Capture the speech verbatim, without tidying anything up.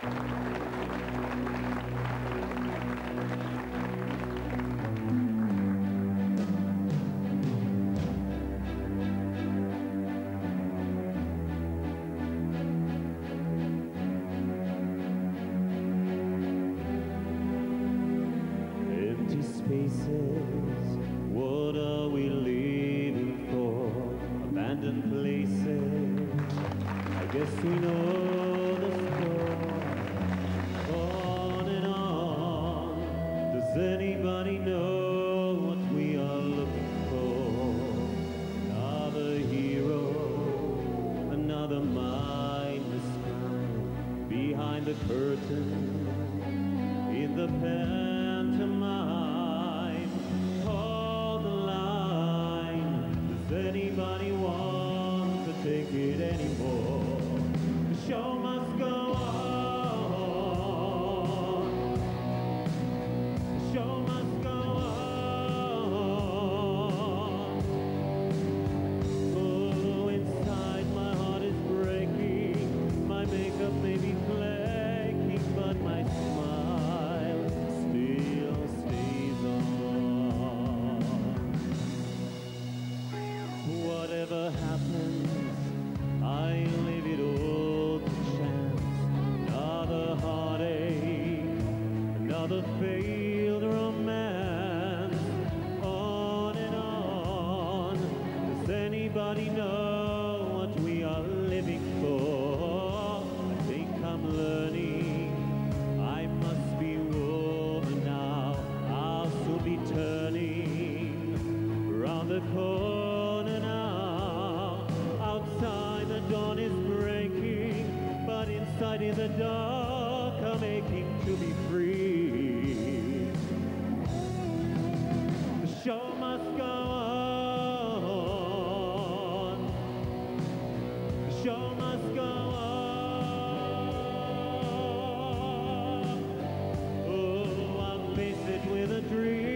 Spaces, what are we living for? Abandoned places, I guess we know the score. On and on, does anybody know what we are looking for? Another hero, another mindless crime, behind the curtain, in the pantomime. Anybody want to take it anymore? The show must go on. The show must go on. Oh, inside my heart is breaking. My makeup may be flaking, but my smile still stays on. Whatever happens, I leave it all to chance. Another heartache, another failed romance. On and on, does anybody know what we are living for? I think I'm learning, I must be woman now. I'll soon be turning around the corner now. Outside the dawn is breaking, but inside in the dark I'm aching to be free. The show must go on. The show must go on. Oh, I'll face it with a dream.